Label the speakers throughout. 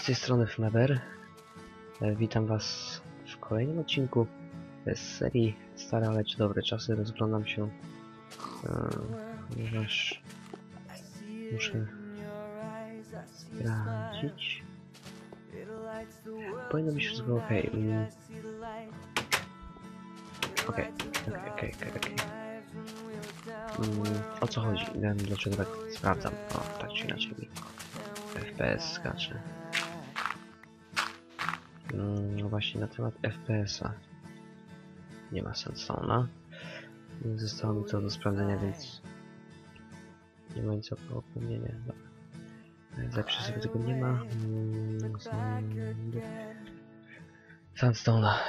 Speaker 1: tej strony Fnaber. Witam Was w kolejnym odcinku z serii Stare, ale czy dobre czasy. Rozglądam się, ponieważ muszę sprawdzić. Powinno być wszystko ok. Okej. O co chodzi? Nie wiem, dlaczego tak sprawdzam. O, tak czy inaczej mi FPS skacze. No właśnie na temat FPS-a. Nie ma Sandstone'a. Nie zostało mi to do sprawdzenia, więc nie ma nic o pomnienia. Zawsze sobie tego nie ma. Sandstone'a.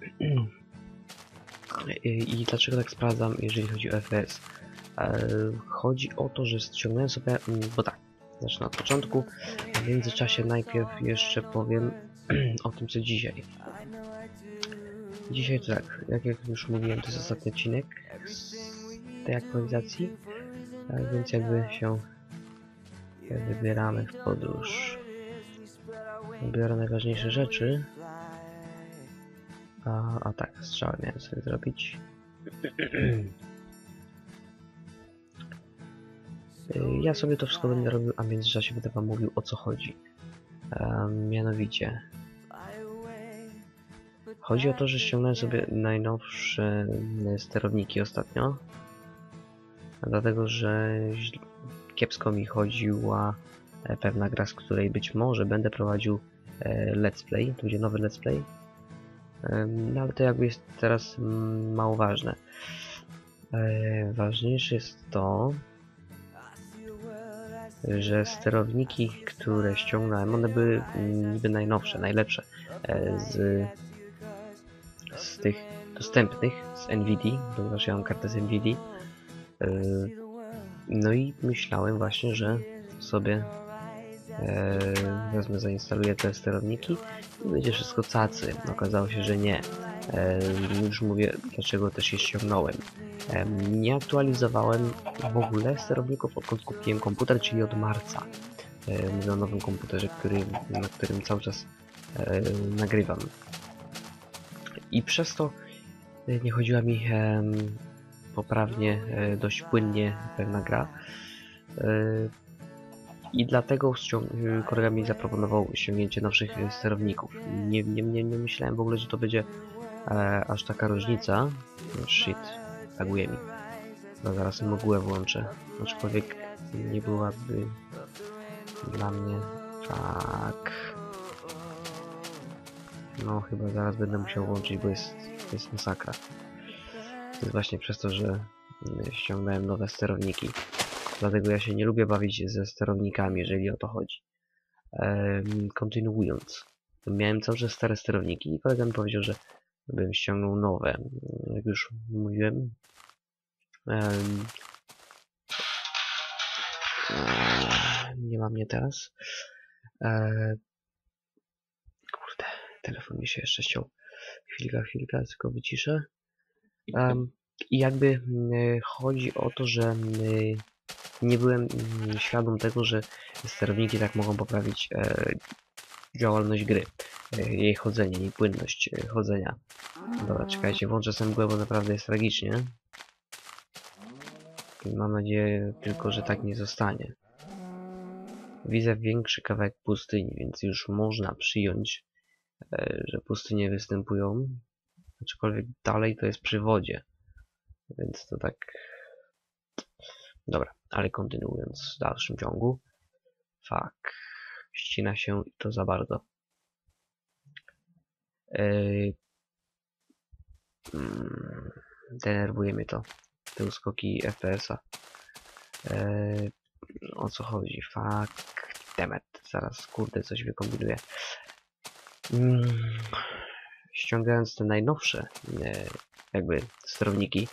Speaker 1: I dlaczego tak sprawdzam, jeżeli chodzi o FPS? Chodzi o to, że ściągnąłem sobie, bo tak, zacznę od początku. W międzyczasie najpierw jeszcze powiem o tym, co dzisiaj. Dzisiaj to tak, jak już mówiłem, to jest ostatni odcinek z tej aktualizacji, więc jakby się wybieramy w podróż. Biorę najważniejsze rzeczy. A tak, strzałę miałem sobie zrobić. Ja sobie to wszystko będę robił, a w międzyczasie będę wam mówił, o co chodzi. Mianowicie chodzi o to, że ściągnąłem sobie najnowsze sterowniki ostatnio, dlatego że kiepsko mi chodziła pewna gra, z której być może będę prowadził let's play. To będzie nowy let's play, no ale to jakby jest teraz mało ważne. Ważniejsze jest to, że sterowniki, które ściągnąłem, one były niby najnowsze, najlepsze z tych dostępnych z Nvidia, ponieważ ja mam kartę z Nvidia. No i myślałem właśnie, że sobie wezmę, zainstaluję te sterowniki i będzie wszystko cacy. Okazało się, że nie. Już mówię, dlaczego też je ściągnąłem. Nie aktualizowałem w ogóle sterowników, odkąd kupiłem komputer, czyli od marca. Mówię o nowym komputerze, na którym cały czas nagrywam. I przez to nie chodziła mi poprawnie, dość płynnie pewna gra. I dlatego kolega mi zaproponował ściągnięcie nowszych sterowników. Nie myślałem w ogóle, że to będzie aż taka różnica. Shit, laguje mi. No zaraz mgłę włączę. Aczkolwiek nie byłaby dla mnie tak. No chyba zaraz będę musiał włączyć, bo jest masakra. To jest właśnie przez to, że ściągnąłem nowe sterowniki. Dlatego ja się nie lubię bawić ze sterownikami, jeżeli o to chodzi. Kontynuując. Miałem cały czas stare sterowniki i kolega mi powiedział, że bym ściągnął nowe. Jak już mówiłem, nie ma mnie teraz. Kurde, telefon mi się jeszcze ściął. Chwilka, tylko wyciszę. I jakby chodzi o to, że nie byłem świadom tego, że sterowniki tak mogą poprawić działalność gry, jej chodzenie, jej płynność chodzenia. Dobra, czekajcie, włączę sobie mgłę, bo naprawdę jest tragicznie. Mam nadzieję tylko, że tak nie zostanie. Widzę większy kawałek pustyni, więc już można przyjąć, że pustynie występują. Aczkolwiek dalej to jest przy wodzie. Więc to tak... Dobra, ale kontynuując w dalszym ciągu. Fuck. Ścina się i to za bardzo. Denerwuje mnie to. Te uskoki FPS-a. O co chodzi? Fuck. Dammit. Zaraz, kurde, coś wykombinuję. Ściągając te najnowsze jakby sterowniki,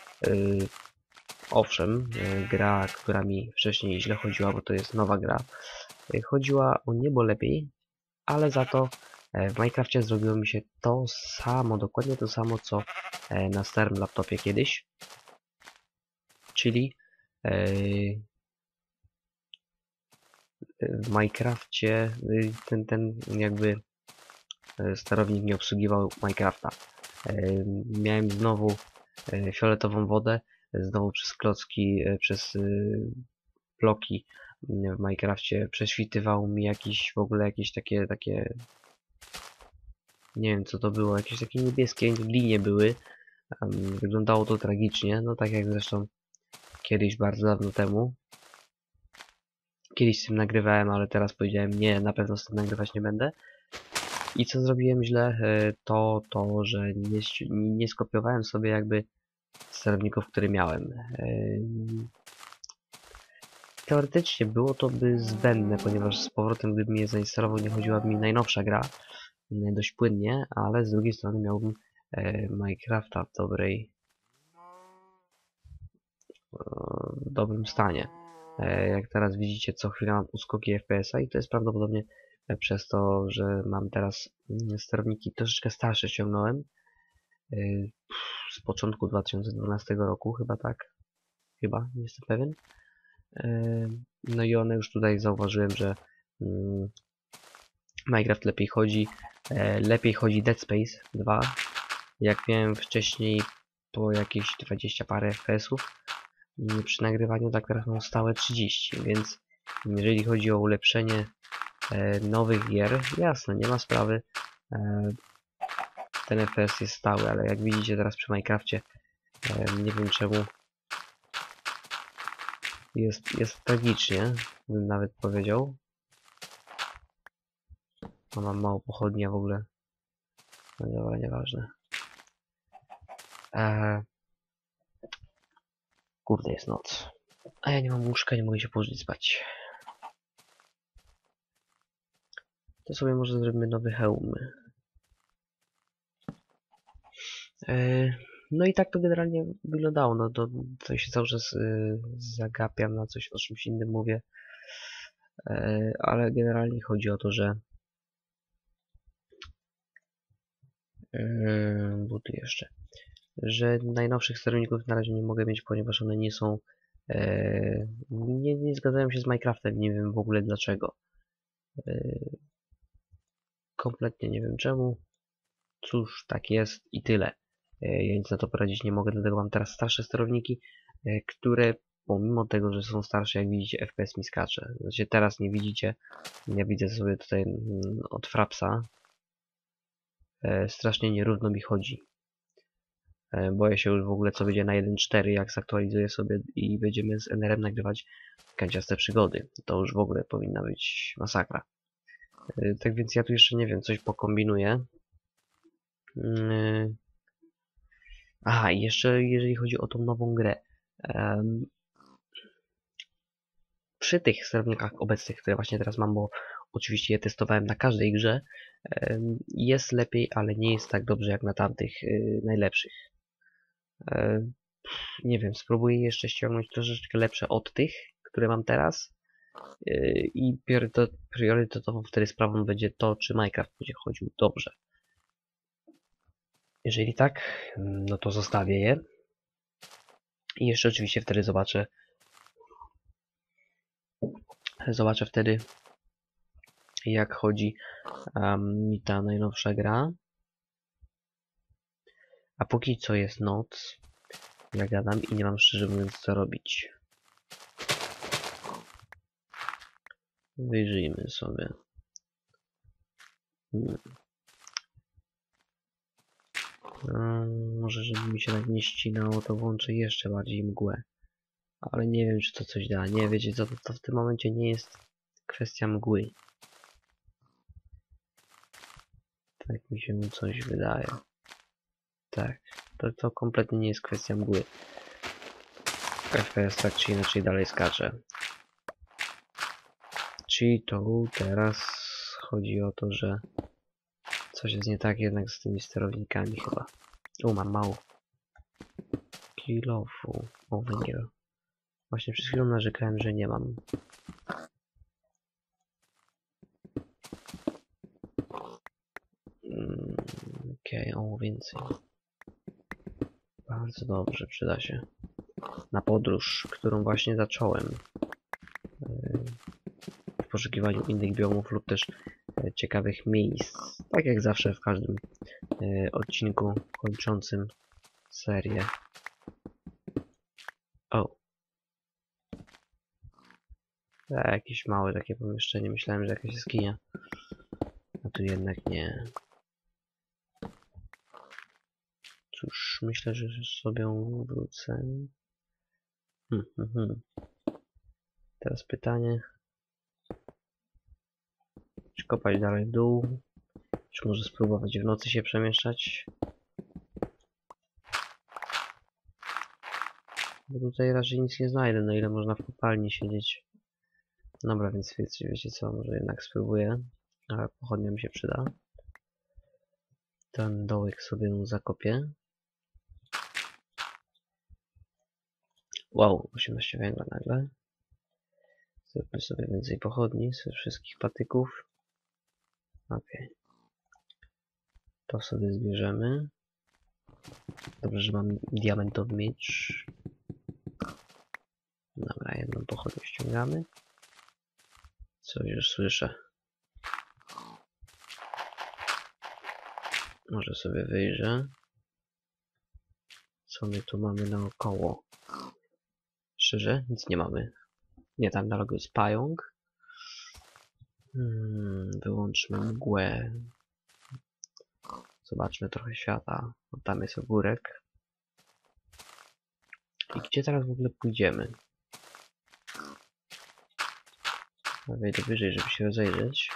Speaker 1: owszem, gra, która mi wcześniej źle chodziła, bo to jest nowa gra, chodziła o niebo lepiej, ale za to w Minecrafcie zrobiło mi się to samo, dokładnie to samo, co na starym laptopie kiedyś, czyli w Minecrafcie ten jakby sterownik nie obsługiwał Minecrafta. Miałem znowu fioletową wodę, znowu przez klocki, przez bloki w Minecrafcie prześwitywało mi w ogóle jakieś takie nie wiem co to było, jakieś takie niebieskie linie były. Wyglądało to tragicznie, no tak jak zresztą kiedyś bardzo dawno temu. Kiedyś z tym nagrywałem, ale teraz powiedziałem nie, na pewno z tym nagrywać nie będę. I co zrobiłem źle, to że nie skopiowałem sobie jakby sterowników, które miałem. Teoretycznie było to by zbędne, ponieważ z powrotem gdybym je zainstalował nie chodziła mi najnowsza gra dość płynnie, ale z drugiej strony miałbym Minecrafta w dobrym stanie. Jak teraz widzicie, co chwilę mam uskoki FPS-a i to jest prawdopodobnie przez to, że mam teraz sterowniki troszeczkę starsze ściągnąłem z początku 2012 roku, chyba tak, nie jestem pewien. No i one już tutaj zauważyłem, że Minecraft lepiej chodzi Dead Space 2, jak miałem wcześniej po jakieś 20 parę FPS-ów. Przy nagrywaniu tak teraz mam stałe 30, więc jeżeli chodzi o ulepszenie nowych gier, jasne, nie ma sprawy, ten FPS jest stały, ale jak widzicie teraz przy Minecrafcie, nie wiem czemu jest tragicznie, bym nawet powiedział. No, mam mało pochodnia w ogóle, no dobra, nieważne. Kurde, jest noc, a ja nie mam łóżka, nie mogę się położyć spać. To sobie może zrobimy nowy hełm. No i tak to generalnie wyglądało. No to się cały czas zagapiam na coś, o czymś innym mówię. Ale generalnie chodzi o to, że buty jeszcze. Że najnowszych sterowników na razie nie mogę mieć, ponieważ one nie są nie zgadzają się z Minecraftem, nie wiem w ogóle dlaczego. Kompletnie nie wiem czemu. Cóż, tak jest i tyle. Ja nic na to poradzić nie mogę, dlatego mam teraz starsze sterowniki, które pomimo tego, że są starsze, jak widzicie, FPS mi skacze. Znaczy teraz nie widzicie, ja widzę sobie tutaj od Frapsa. Strasznie nierówno mi chodzi. Boję się już w ogóle co będzie na 1.4, jak zaktualizuję sobie i będziemy z NR-em nagrywać kanciaste przygody. To już w ogóle powinna być masakra. Tak więc ja tu jeszcze nie wiem, coś pokombinuję. Aha, i jeszcze jeżeli chodzi o tą nową grę. Przy tych sterownikach obecnych, które właśnie teraz mam, bo oczywiście je testowałem na każdej grze, jest lepiej, ale nie jest tak dobrze jak na tamtych najlepszych. Nie wiem, spróbuję jeszcze ściągnąć troszeczkę lepsze od tych, które mam teraz i priorytetową wtedy sprawą będzie to, czy Minecraft będzie chodził dobrze. Jeżeli tak, no to zostawię je. I jeszcze oczywiście wtedy zobaczę wtedy, jak chodzi mi ta najnowsza gra. A póki co jest noc, ja gadam i nie mam szczerze mówiąc co robić. Wyjrzyjmy sobie. Może żeby mi się tak nie ścinało, to włączę jeszcze bardziej mgłę. Ale nie wiem, czy to coś da. Nie, wiecie co, to w tym momencie nie jest kwestia mgły. Tak mi się coś wydaje. Tak, to kompletnie nie jest kwestia mgły. FPS tak czy inaczej dalej skacze. Czyli to teraz chodzi o to, że coś jest nie tak jednak z tymi sterownikami chyba. Mam mało kilofu. O, węgiel. Właśnie przed chwilą narzekałem, że nie mam. Okej, o, więcej. Bardzo dobrze, przyda się. Na podróż, którą właśnie zacząłem. W poszukiwaniu innych biomów lub też ciekawych miejsc. Tak jak zawsze w każdym odcinku kończącym serię. O! Jakieś małe takie pomieszczenie. Myślałem, że jakaś jaskinia. A tu jednak nie. Cóż, myślę, że sobie wrócę. Teraz pytanie. Czy kopać dalej w dół? Czy może spróbować w nocy się przemieszczać? Bo tutaj raczej nic nie znajdę, na ile można w kopalni siedzieć. Dobra, więc wiecie co, może jednak spróbuję. Ale pochodnia mi się przyda. Ten dołek sobie zakopię. Wow, 18 węgla nagle. Zróbmy sobie więcej pochodni ze wszystkich patyków. Ok. To sobie zbierzemy. Dobrze, że mam diamentowy miecz. Dobra, jedną pochodnię ściągamy. Coś już słyszę. Może sobie wyjrzę. Co my tu mamy naokoło? Szczerze, nic nie mamy. Nie, tam daleko jest pająk. Wyłączmy mgłę. Zobaczmy trochę świata. O, tam jest ogórek. I gdzie teraz w ogóle pójdziemy? Wejdę wyżej, żeby się rozejrzeć.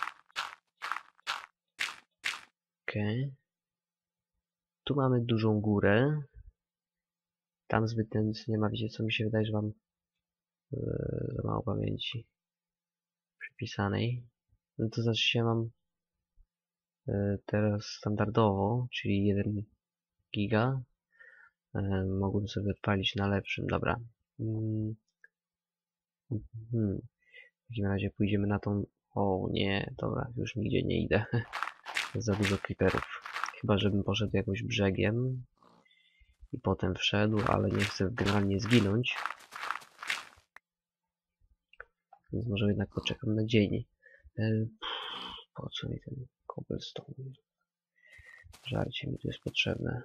Speaker 1: Okej. Tu mamy dużą górę. Tam zbytnio nic nie ma. Wiecie co, mi się wydaje, że mam za mało pamięci przypisanej. No to znaczy się mam teraz standardowo, czyli 1 giga. Mogłem sobie odpalić na lepszym. Dobra. W takim razie pójdziemy na tą... O nie, dobra, już nigdzie nie idę. Za dużo creeperów. Chyba, żebym poszedł jakoś brzegiem i potem wszedł, ale nie chcę generalnie zginąć. Więc może jednak poczekam na dzień. Po co mi ten cobblestone? Żarcie mi tu jest potrzebne.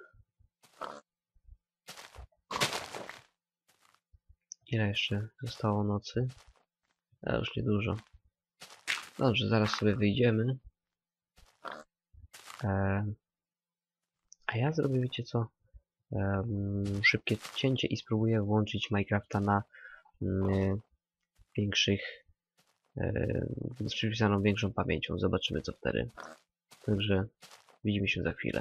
Speaker 1: Ile jeszcze zostało nocy? A już niedużo. Dobrze, zaraz sobie wyjdziemy. A ja zrobię, wiecie co? Szybkie cięcie i spróbuję włączyć Minecrafta na większych, z przypisaną większą pamięcią. Zobaczymy co wtedy. Także widzimy się za chwilę.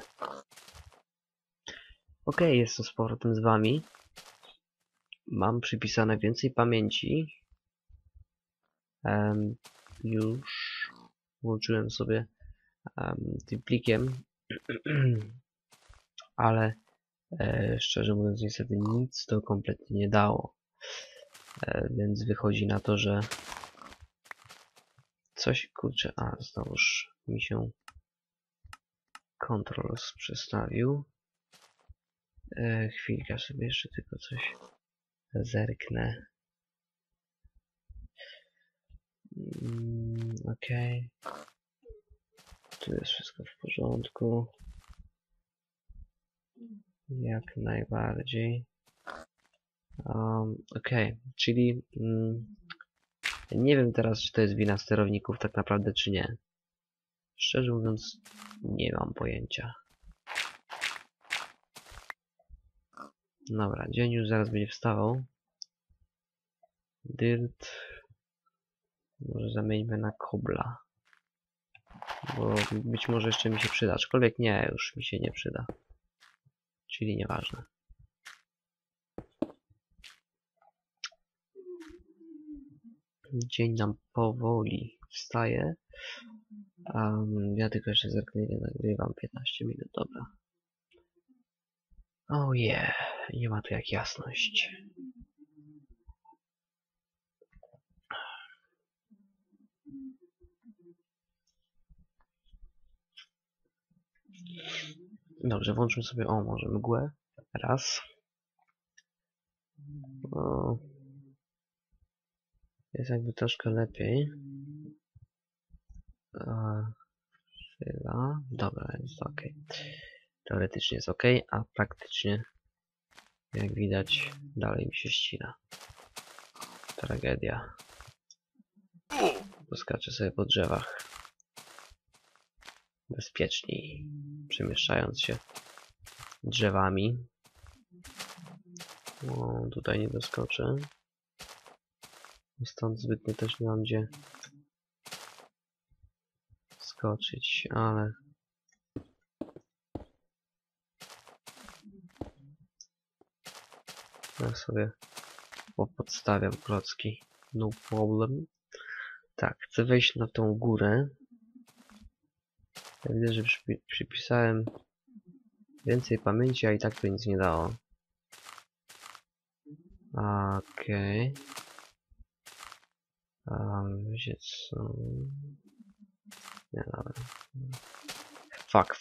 Speaker 1: Ok, jest to z powrotem z wami. Mam przypisane więcej pamięci. Już włączyłem sobie tym plikiem, ale szczerze mówiąc niestety nic to kompletnie nie dało. Więc wychodzi na to, że coś, kurczę, znowuż mi się kontrol przestawił. Chwilkę sobie jeszcze tylko coś zerknę. Ok. Tu jest wszystko w porządku. Jak najbardziej. Ok, czyli nie wiem teraz, czy to jest wina sterowników tak naprawdę, czy nie. Szczerze mówiąc, nie mam pojęcia. Dobra, dzień już zaraz będzie wstawał. Dirt. Może zamieńmy na kobla. Bo być może jeszcze mi się przyda. Aczkolwiek nie, już mi się nie przyda. Czyli nieważne. Dzień nam powoli wstaje. Ja tylko jeszcze zerknę, ile nagrywam. 15 minut, dobra. Oh yeah, nie ma tu jak jasność. Dobrze, włączmy sobie, może mgłę. Raz. Jest jakby troszkę lepiej. Chwila. Dobra, jest ok. Teoretycznie jest ok, a praktycznie, jak widać, dalej mi się ścina. Tragedia. Poskaczę sobie po drzewach. Bezpieczniej. Przemieszczając się drzewami. O, tutaj nie doskoczę. Stąd zbytnio też nie mam gdzie skoczyć, ale ja sobie podstawiam klocki. No problem. Tak, chcę wejść na tą górę. Ja widzę, że przypisałem więcej pamięci, a i tak to nic nie dało. Okej. Wiecie co? Nie, dobra. Fuck.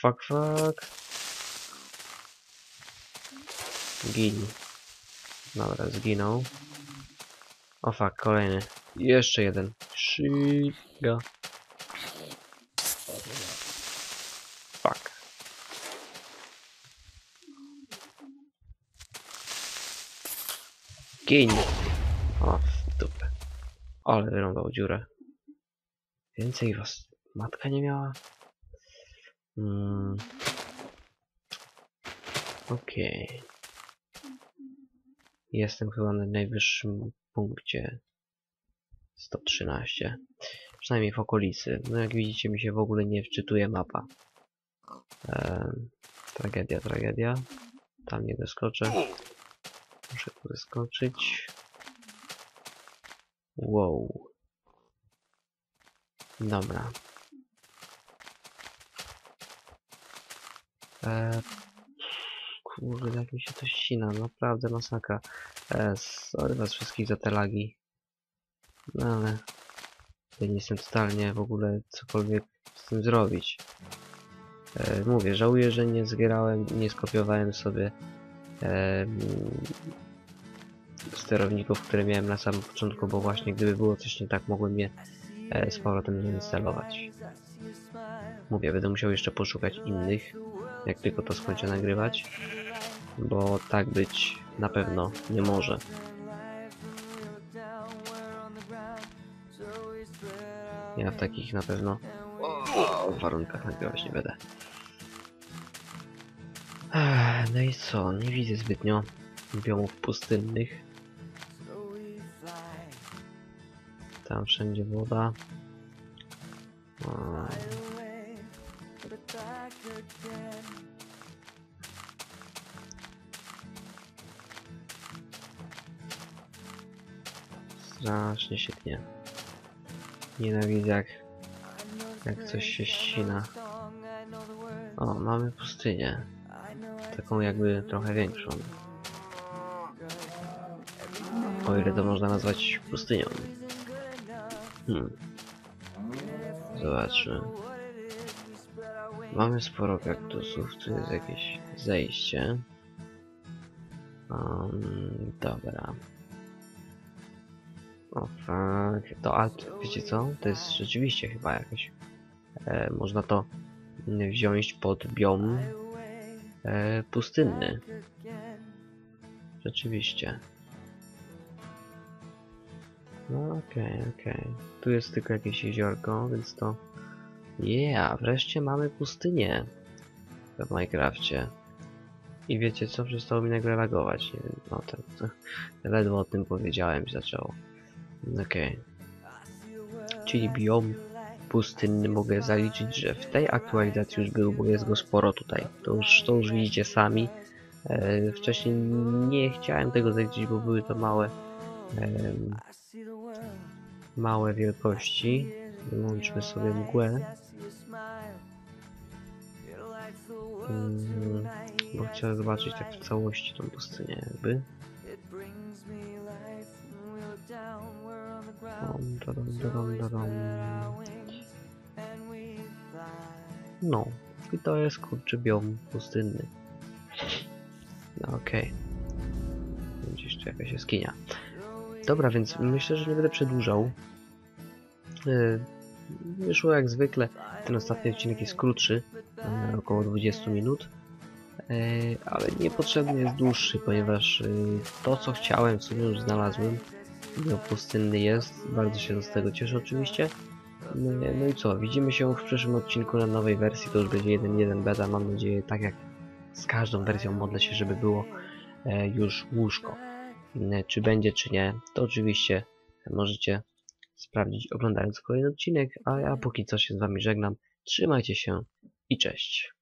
Speaker 1: Gin. Dobra, zginął. O fuck, kolejny. Jeszcze jeden. Shiga. Fuck. Gin. O, w dupę. Ale wyrąbał dziurę. Więcej was matka nie miała? Okej. Jestem chyba na najwyższym punkcie. 113. Przynajmniej w okolicy. No jak widzicie, mi się w ogóle nie wczytuje mapa. Tragedia. Tam nie doskoczę. Muszę tu wyskoczyć. Wow. Dobra. Kurde, jak mi się to ścina. Naprawdę masakra. Sorry was wszystkich za te lagi. No ale... ja nie jestem totalnie w ogóle cokolwiek z tym zrobić. Mówię, żałuję, że nie zgrałem, nie skopiowałem sobie sterowników, które miałem na samym początku, bo właśnie gdyby było coś nie tak, mogłem je z powrotem zainstalować. Mówię, będę musiał jeszcze poszukać innych, jak tylko to skończę nagrywać, bo tak być na pewno nie może. Ja w takich na pewno warunkach nagrywać nie będę. No i co? Nie widzę zbytnio biomów pustynnych. Tam wszędzie woda. Strasznie się tnie. Nienawidzę jak coś się ścina. O, mamy pustynię. Taką jakby trochę większą. O ile to można nazwać pustynią. Zobaczmy. Mamy sporo kaktusów, tu jest jakieś zejście. Dobra. O fuck. To, a wiecie co? To jest rzeczywiście chyba jakoś... można to wziąć pod biom pustynny. Rzeczywiście. No okej. Tu jest tylko jakieś jeziorko, więc to... wreszcie mamy pustynię w Minecrafcie. I wiecie co? Przestało mi nagle lagować. Nie wiem, no to ledwo o tym powiedziałem, się zaczęło. Okej. Czyli biom pustynny mogę zaliczyć, że w tej aktualizacji już był, bo jest go sporo tutaj. To już widzicie sami. Wcześniej nie chciałem tego zaliczyć, bo były to małe wielkości. Wyłączmy sobie mgłę. Bo chciałem zobaczyć tak w całości tą pustynię jakby. No, i to jest kurczę biom pustynny. No okej. Gdzieś tu jakaś jaskinia. Dobra, więc myślę, że nie będę przedłużał. Wyszło jak zwykle. Ten ostatni odcinek jest krótszy, około 20 minut. Ale niepotrzebnie jest dłuższy, ponieważ to co chciałem w sumie już znalazłem. Pustynny jest, bardzo się z tego cieszę oczywiście. No i co, widzimy się w przyszłym odcinku na nowej wersji, to już będzie 1.1 beta, mam nadzieję, tak jak z każdą wersją modlę się, żeby było już łóżko. Czy będzie, czy nie, to oczywiście możecie sprawdzić oglądając kolejny odcinek, a ja póki co się z wami żegnam. Trzymajcie się i cześć.